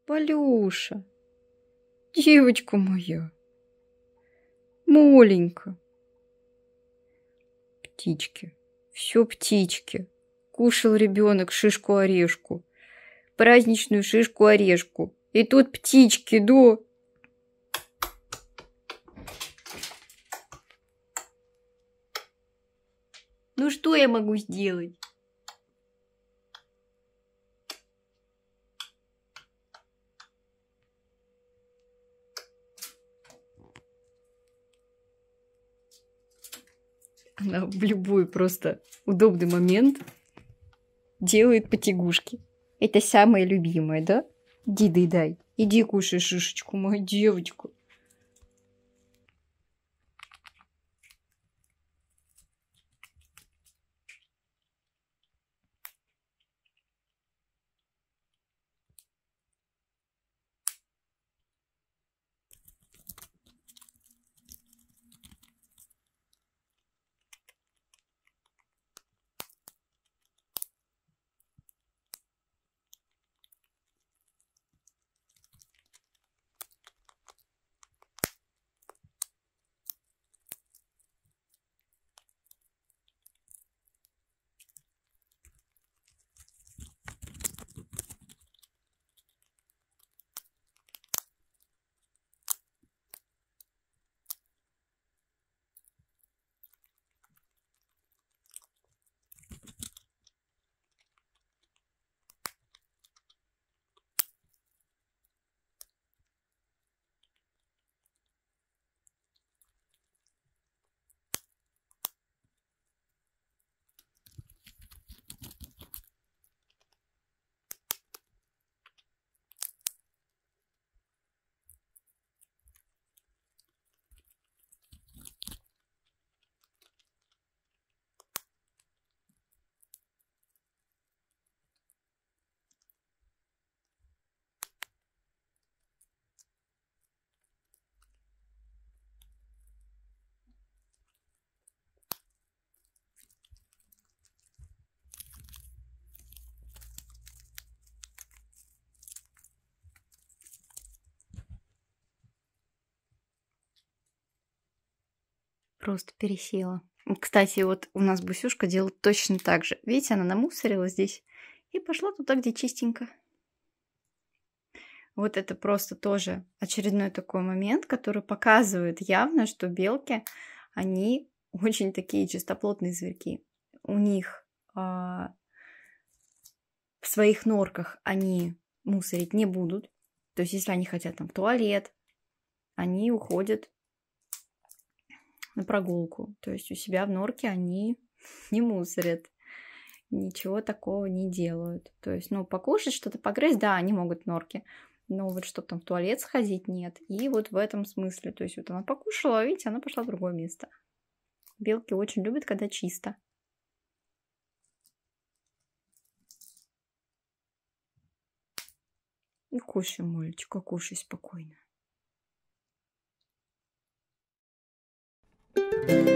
Полюша, девочка моя, маленька. Птички, все птички. Кушал ребенок шишку-орешку, праздничную шишку-орешку. И тут птички, да. Ну что я могу сделать? Она в любой просто удобный момент делает потягушки. Это самое любимое, да? Иди доедай. Иди кушай шишечку, моя девочка. Просто пересела. Кстати, вот у нас Бусюшка делает точно так же. Видите, она намусорила здесь и пошла туда, где чистенько. Вот это просто тоже очередной такой момент, который показывает явно, что белки, они очень такие чистоплотные зверьки. У них в своих норках они мусорить не будут. То есть, если они хотят там в туалет, они уходят на прогулку. То есть у себя в норке они не мусорят. Ничего такого не делают. То есть, ну, покушать, что-то погрызть, да, они могут в норке. Но вот чтобы там в туалет сходить, нет. И вот в этом смысле. То есть вот она покушала, видите, она пошла в другое место. Белки очень любят, когда чисто. И кушай, Молечка, кушай спокойно.